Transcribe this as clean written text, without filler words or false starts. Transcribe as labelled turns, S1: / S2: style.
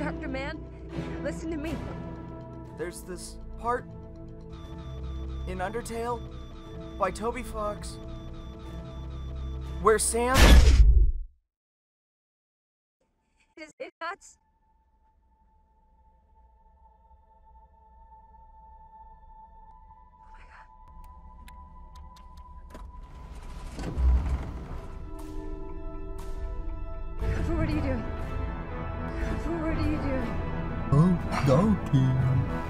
S1: Dr. Mann, listen to me.
S2: There's this part in Undertale by Toby Fox where Sam...
S1: Is it nuts? Cooper, what are you doing? Cooper, what are you doing?
S3: Oh, go, team.